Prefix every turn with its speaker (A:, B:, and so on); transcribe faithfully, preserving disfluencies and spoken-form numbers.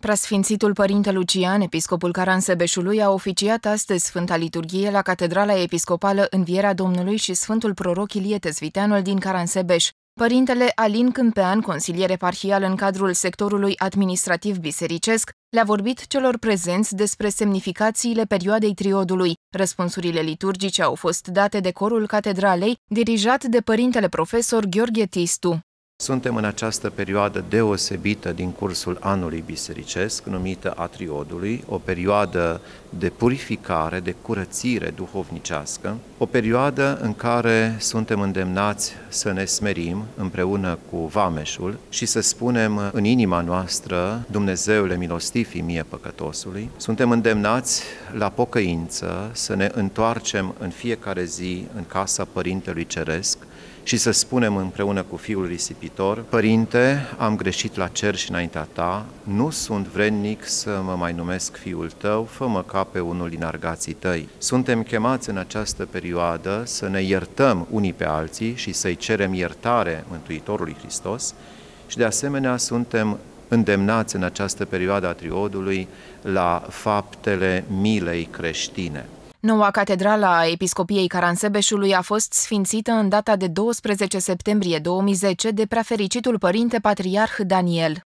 A: Preasfințitul Părinte Lucian, episcopul Caransebeșului, a oficiat astăzi Sfânta Liturghie la Catedrala Episcopală Învierea Domnului și Sfântul Proroc Ilie Tezviteanul din Caransebeș. Părintele Alin Câmpean, consilier eparhial în cadrul sectorului administrativ bisericesc, le-a vorbit celor prezenți despre semnificațiile perioadei triodului. Răspunsurile liturgice au fost date de corul catedralei, dirijat de părintele profesor Gheorghe Tistu.
B: Suntem în această perioadă deosebită din cursul anului bisericesc, numită a triodului, o perioadă de purificare, de curățire duhovnicească, o perioadă în care suntem îndemnați să ne smerim împreună cu vameșul și să spunem în inima noastră: Dumnezeule milostiv mie păcătosului. Suntem îndemnați la pocăință, să ne întoarcem în fiecare zi în casa Părintelui Ceresc și să spunem împreună cu Fiul Risipitor: Părinte, am greșit la cer și înaintea Ta, nu sunt vrednic să mă mai numesc Fiul Tău, fă-mă ca pe unul din argații Tăi. Suntem chemați în această perioadă să ne iertăm unii pe alții și să-i cerem iertare Mântuitorului Hristos și de asemenea suntem îndemnați în această perioadă a triodului la faptele milei creștine.
A: Noua catedrală a Episcopiei Caransebeșului a fost sfințită în data de douăsprezece septembrie două mii zece de preafericitul părinte patriarh Daniel.